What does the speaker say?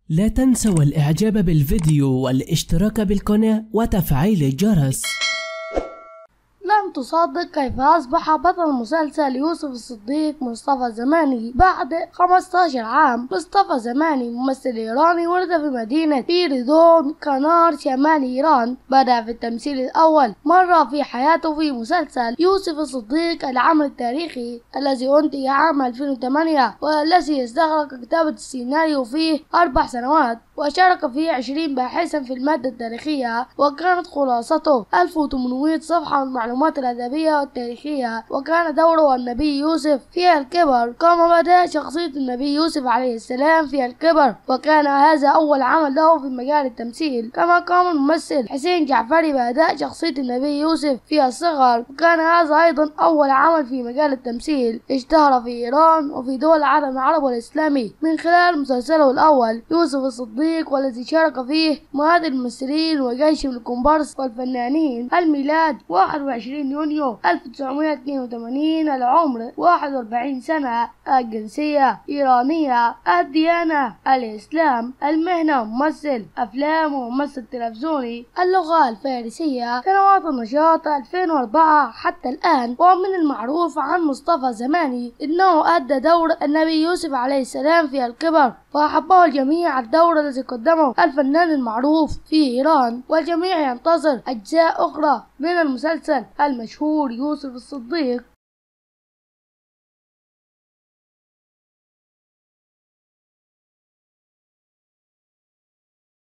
لا تنسوا الإعجاب بالفيديو والاشتراك بالقناة وتفعيل الجرس. لن تصدق كيف أصبح بطل مسلسل يوسف الصديق مصطفى زماني بعد 15 عام. مصطفى زماني ممثل إيراني ولد في مدينة إيريدون قنار شمال إيران. بدأ في التمثيل الأول مرة في حياته في مسلسل يوسف الصديق العمل التاريخي الذي أنتج عام 2008 والذي استغرق كتابة السيناريو فيه 4 سنوات، وشارك فيه 20 باحثا في المادة التاريخية، وكانت خلاصته 1800 صفحة من المعلومات الأدبية والتاريخية. وكان دوره النبي يوسف في الكبر، قام بأداء شخصية النبي يوسف عليه السلام في الكبر، وكان هذا أول عمل له في مجال التمثيل. كما قام الممثل حسين جعفري بأداء شخصية النبي يوسف في الصغر، وكان هذا أيضا أول عمل في مجال التمثيل. اشتهر في إيران وفي دول العالم العربي والإسلامي من خلال مسلسله الأول يوسف الصديق، والذي شارك فيه مؤثر الممثلين وجيش من الكومبارس والفنانين. الميلاد 21 يونيو 1982، العمر 41 سنة، الجنسية إيرانية، الديانة الإسلام، المهنة ممثل أفلام وممثل تلفزيوني، اللغة الفارسية، سنوات النشاط 2004 حتى الآن. ومن المعروف عن مصطفى زماني إنه أدى دور النبي يوسف عليه السلام في الكبر، وأحبه الجميع الدور الذي قدمه الفنان المعروف في إيران، والجميع ينتظر أجزاء أخرى من المسلسل المشهور يوسف الصديق.